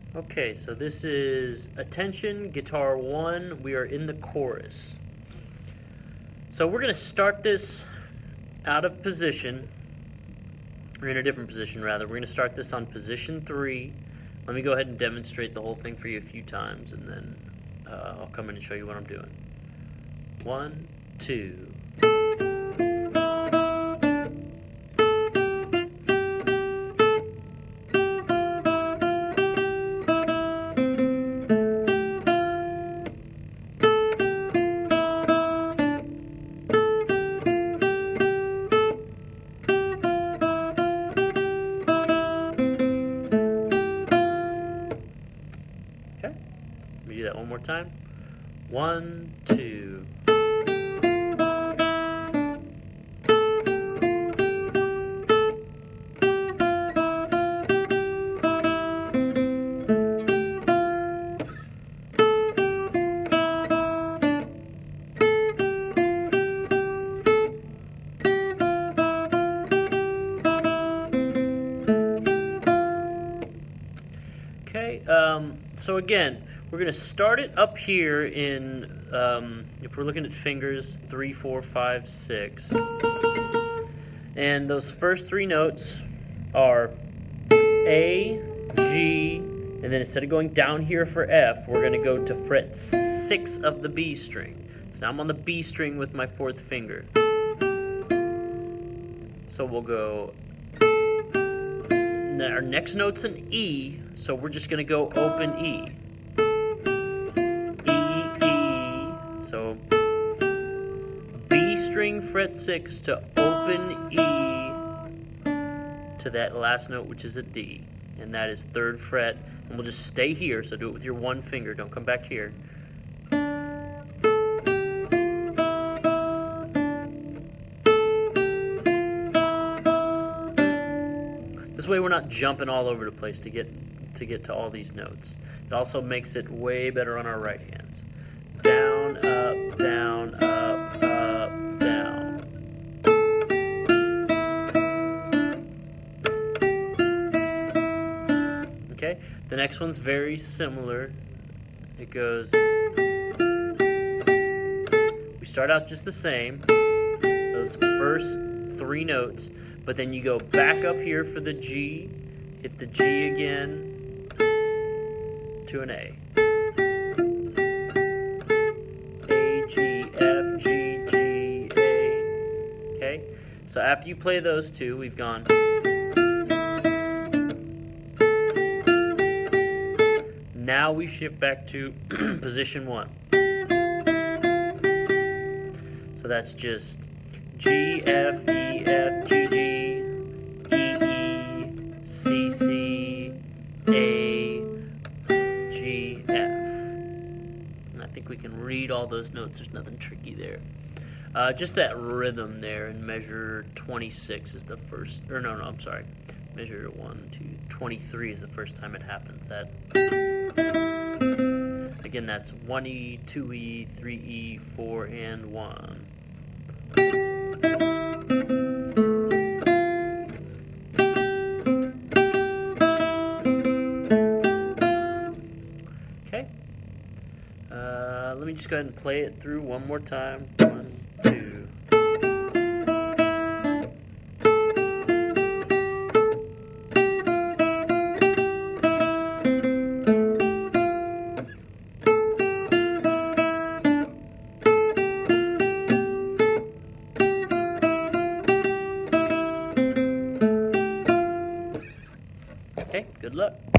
Okay, so this is Attention, Guitar 1. We are in the chorus. So we're going to start this out of position, or in a different position rather. We're going to start this on position 3. Let me go ahead and demonstrate the whole thing for you a few times, and then I'll come in and show you what I'm doing. 1, 2. Okay, let me do that one more time. 1, 2. Okay, so again, we're going to start it up here in, if we're looking at fingers, 3, 4, 5, 6. And those first 3 notes are A, G, and then instead of going down here for F, we're going to go to fret 6 of the B string. So now I'm on the B string with my 4th finger. So we'll go, our next note's an E, so we're just going to go open E. E, E, so B string fret 6 to open E to that last note, which is a D, and that is 3rd fret, and we'll just stay here, so do it with your 1 finger, don't come back here. This way we're not jumping all over the place to get to all these notes. It also makes it way better on our right hands. Down, up, down, up, up, down. Okay, the next one's very similar. It goes, we start out just the same, those first 3 notes, but then you go back up here for the G, hit the G again, to an A. A, G, F, G, G, A. Okay? So after you play those 2, we've gone. Now we shift back to position 1. So that's just G, F, E, F, G, G, E, E, C, C, A, G, F. And I think we can read all those notes. There's nothing tricky there. Just that rhythm there in measure 26 is the first, or no, I'm sorry. Measure 1, 2, 23 is the first time it happens. That, again, that's 1E, 2E, 3E, 4, and 1. Okay. Let me just go ahead and play it through one more time. 1, 2. Okay, good luck.